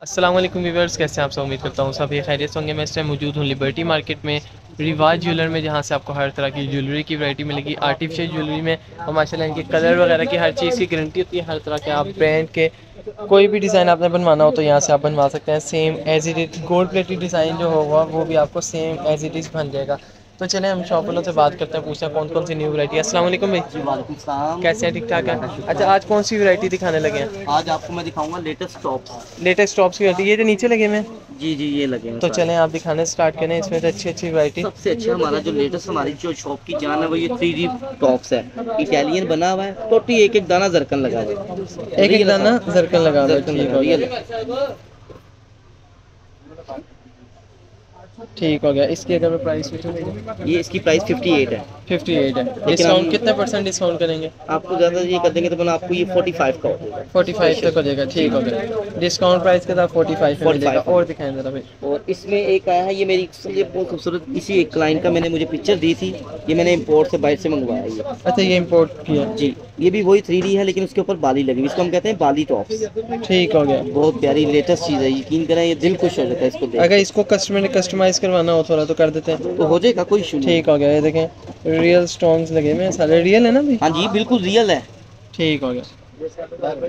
अस्सलाम वालेकुम व्यूअर्स, कैसे हैं आप सब। उम्मीद करता हूँ सब ये खैरियत होंगे। मैं इस टाइम मौजूद हूँ लिबर्टी मार्केट में रिवाज ज्वेलर में, जहाँ से आपको हर तरह की ज्वेलरी की वैरायटी मिलेगी। आर्टिफिशियल ज्वेलरी में और माशाल्लाह इनके कलर वगैरह की हर चीज़ की गारंटी होती है। हर तरह के आप ब्रांड के कोई भी डिज़ाइन आपने बनवाना हो तो यहाँ से आप बनवा सकते हैं। Same as it is gold plated design जो होगा वो भी आपको सेम एज इट इज़ बन जाएगा। तो चलें हम शॉप वालों से बात करते हैं, पूछते हैं कौन कौन सी न्यू वैरायटी है। अस्सलाम वालेकुम भाई, जी वालेकुम सलाम। कैसे हैं? ठीक ठाक अल्लाह का है। शुक्र अच्छा, है। आज कौन सी वैरायटी दिखाने लगे हैं? आज आपको मैं दिखाऊंगा लेटेस्ट टॉप्स। लेटेस्ट टॉप्स की वैरायटी, ये जो नीचे लगे हुए हैं। जी जी, ये लगे हैं तो सारे। चलें आप दिखाने स्टार्ट करें। इसमें तो अच्छी अच्छी वैरायटी। सबसे अच्छा हमारा जो लेटेस्ट हमारी जो शॉप की जान है वो ये 3D टॉप्स है। इटालियन बना हुआ है, टोटली एक एक दाना जरकन लगा हुआ है। एक एक रियल है दाना सारा। जरकन लगा हुआ है। जरकन ठीक लगा हो रियल गया, है। ठीक हो गया। इसकी अगर मैं प्राइस पूछूँ, ये इसकी प्राइस 58 है। 58 है। लेकिन डिस्काउंट हम कितने परसेंट डिस्काउंट करेंगे? आपको ज़्यादा ये कर देंगे तो मैंने आपको ये 45 का हो जाएगा। 45 तक हो जाएगा। ठीक हो गया, डिस्काउंट प्राइस के साथ 45 में मिलेगा। 45 और दिखाएं जरा भाई। और इसमें एक आया है, ये मेरी ये बहुत खूबसूरत, इसी एक क्लाइंट का मैंने मुझे पिक्चर दी थी। ये मैंने इंपोर्ट से बाहर से मंगवाया ये। अच्छा, ये इम्पोर्ट किया। जी, ये भी वही 3D है लेकिन उसके ऊपर बाली लगी हुई। इसको हम कहते हैं बाली टॉप्स। ठीक हो गया। बहुत प्यारी लेटेस्ट चीज़ है, यकीन करें ये दिल खुश हो जाता है इसको देख अगर इसको कस्टमर ने कस्टमाइज करवाना हो थोड़ा तो कर देते हैं। के। तो हो जाएगा, कोई इशू नहीं। ठीक हो गया। ये देखें, रियल स्टोन्स लगे हुए हैं, सारे रियल है ना भाई? हाँ जी, बिल्कुल रियल है। ठीक हो गया।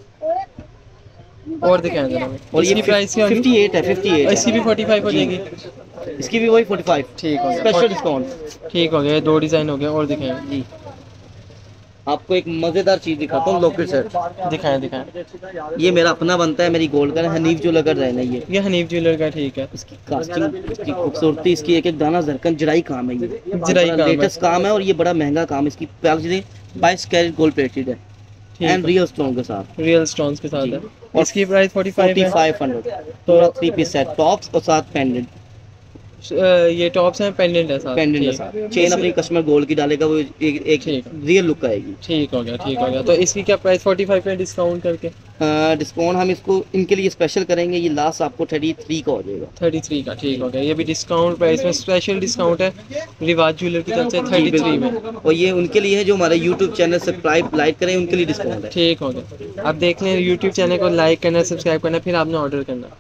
और दिखाएं जरा भाई। और इसकी ये प्राइस क्या होगी? 58 है, 58 इसकी भी है। 45 हो जी। जाएगी। इसकी भी वही 45। ठीक हो गया। Special discount. ठीक हो गया, दो डिज़ाइन हो गए। और दिखाएं। जी, आपको एक मज़ेदार चीज़ दिखाता हूँ, लॉकेट सेट। दिखाएं दिखाएं। ये मेरा अपना बनता है, मेरी गोल्ड का है, हनीफ जो लगा रहा है ना ये। हनीफ ज्वेलर का। ठीक है। इसकी कास्टिंग, इसकी खूबसूरती, इसकी एक एक दाना जरकन जराई काम है ये। जराई काम है। लेटेस्ट काम है और ये बड़ा महंगा काम है। इसकी प्राइस 22 कैरेट गोल्ड प्लेटेड है एंड रियल स्टोन के साथ। रियल स्टोन्स के साथ जी। है। और इसकी प्राइस 45 है। 4500 पूरा 3 पीस सेट, टॉप्स और साथ पेंडेंट। ये टॉप्स हैं, पेंडेंट है साथ। पेंडेंट के ठीक। साथ चेन अपनी कस्टमर गोल्ड की डालेगा, वो एक ठीक। रियल लुक आएगी। ठीक हो गया, ठीक हो गया। तो इसकी क्या प्राइस 45 पे डिस्काउंट करके? डिस्काउंट हम इसको इनके लिए स्पेशल करेंगे, ये लास्ट आपको 33 का हो जाएगा। 33 का। ठीक हो गया। ये भी डिस्काउंट प्राइस में स्पेशल डिस्काउंट है रिवाज ज्वेलर की तरफ से 33 में। और ये उनके लिए है जो हमारे यूट्यूब चैनल सब्सक्राइब लाइक करें, उनके लिए डिस्काउंट है। ठीक हो गया। आप देख लें, यूट्यूब चैनल को लाइक करना, सब्सक्राइब करना, फिर आपने ऑर्डर करना।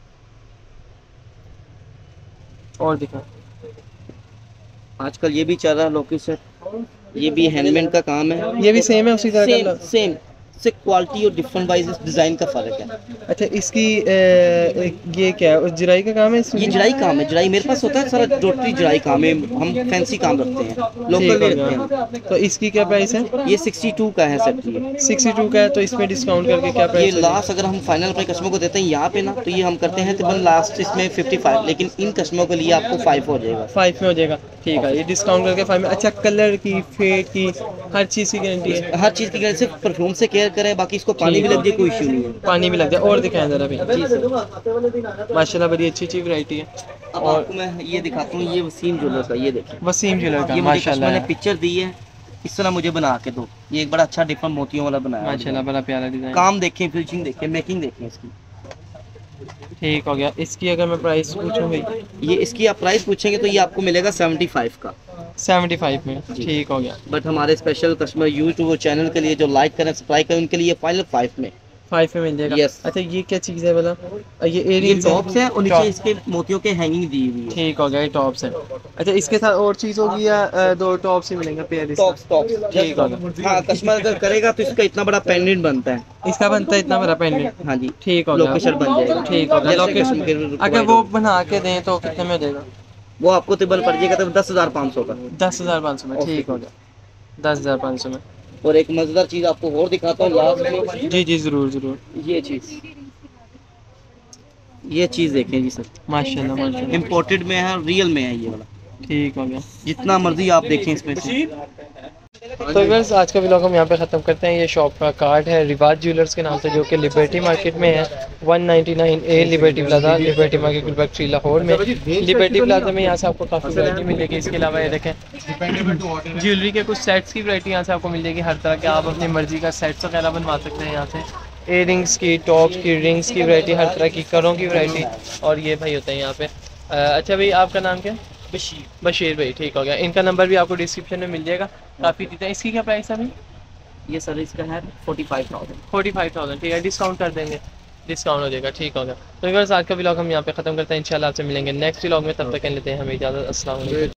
और दिखा। आजकल ये भी चल रहा है लोकेट सेट, ये भी हैंडमेड का काम है। ये भी सेम है उसी तरह सेम का? सेम से क्वालिटी और डिफरेंट वाइज डिजाइन का फर्क है। अच्छा, इसकी ये क्या है, जराई का काम है इसमें? ये जड़ाई काम है, जड़ाई मेरे पास होता है सारा, टोटली जड़ाई काम है। हम फैंसी काम रखते हैं, ठीक लोकल हो नहीं गया। रखते हैं। तो इसकी क्या प्राइस है? ये 62 का है सेट। ये 62 का है। तो इसमें डिस्काउंट करके क्या ये प्राइस है? लास्ट अगर हम फाइनल अपने कस्टमर को देते हैं यहाँ पे ना, तो ये हम करते हैं तकरीबन लास्ट इसमें 55, लेकिन इन कस्टमर के लिए आपको 5 हो जाएगा। 5 में हो जाएगा। ठीक है, ये डिस्काउंट करके 5 में। अच्छा, कलर की, फेड की, हर चीज़ की गारंटी है? हर चीज़ की गारंटी, सिर्फ परफ्यूम से केयर करें, बाकी इसको पानी भी लग जाए कोई इशू नहीं है। पानी भी लग जाए। और दिखाएं जरा भाई। जी सर। माशाल्लाह बड़ी अच्छी अच्छी वैरायटी है। अब और आपको मैं ये दिखाता हूँ, ये वसीम ज्वेलर्स का, ये देखिए। वसीम ज्वेलर का ये मुझे कस्टमर माशाल्लाह ने है। पिक्चर दी है, इस तरह मुझे बना के दो। ये एक बड़ा अच्छा डिफरेंट मोतियों वाला बनाया है। माशाल्लाह बड़ा प्यारा डिजाइन। काम देखें, फिनिशिंग देखें, मेकिंग देखें इसकी। ठीक हो गया। इसकी अगर मैं प्राइस पूछूं भाई? ये इसकी आप प्राइस पूछेंगे तो ये आपको मिलेगा 75 का। 75 में। जी। ठीक हो गया। बट हमारे स्पेशल कस्टमर यूट्यूब चैनल के लिए जो लाइक करें, सब्सक्राइब करें, उनके लिए फाइनल 5 में। 5 में मिल जाएगा। Yes। अच्छा, ये क्या चीज़ है बोला? ये ये एयरिंग्स टॉप्स है और नीचे इसके मोतियों के हैंगिंग दी हुई है। ठीक हो गया, ये टॉप्स है। अच्छा, इसके साथ और चीज़ होगी या दो टॉप्स ही मिलेंगे पेयर? टॉप्स टॉप्स ठीक हो गया। हाँ, कस्टमर अगर करेगा तो इसका इतना बड़ा पेंडेंट बनता है। इसका बनता है इतना बड़ा पेंडेंट? हाँ जी, ठीक हो गया। लोकेशन बन जाएगा। ठीक हो गया। जैसे लोकेशन customer के अगर provide वो होगी। बना के दें तो कितने में हो जाएगा? वो आपको तकरीबन पड़ जाएगा तो 10,500 का। 10,500 में। ठीक हो गया, 10,500 में। और एक मजेदार चीज आपको और दिखाता हूँ लास्ट में। जी जी, ज़रूर ज़रूर। ये चीज देखें जी सर, माशाल्लाह माशाल्लाह। इम्पोर्टेड में है, रियल में है ये वाला। ठीक हो गया। जितना मर्जी आप देखें इसमें से। तो व्यूअर्स, आज का व्लॉग हम यहाँ पे ख़त्म करते हैं। ये शॉप का कार्ड है रिवाज ज्वेलर्स के नाम से, जो कि लिबर्टी मार्केट में है, 199A Liberty Plaza, Liberty Market Gulberg 3 Lahore में। लिबर्टी प्लाजा में यहाँ से आपको काफ़ी वैरायटी मिलेगी। इसके अलावा ये देखें, ज्वेलरी के कुछ सेट्स की वैरायटी यहाँ से आपको मिल जाएगी। हर तरह के आप अपनी मर्जी का सेट्स वगैरह बनवा सकते हैं यहाँ से। एयरिंग्स की, टॉप्स की, रिंग्स की वैरायटी, हर तरह की करों की वैरायटी। और ये भाई होते हैं यहाँ पे। अच्छा भाई, आपका नाम क्या है? बशीर भाई। ठीक हो गया। इनका नंबर भी आपको डिस्क्रिप्शन में मिल जाएगा। काफ़ी चीज़ें। इसकी क्या प्राइस है अभी? ये सर इसका है 45,000। 45,000। ठीक है, डिस्काउंट कर देंगे। डिस्काउंट हो जाएगा, ठीक होगा। तो व्यूअर्स आज का व्लॉग हम यहाँ पे ख़त्म करते हैं, इंशाल्लाह आपसे मिलेंगे नेक्स्ट व्लॉग में, तब तक के लिए देते हैं हमें इजाज़त। अस्सलाम वालेकुम।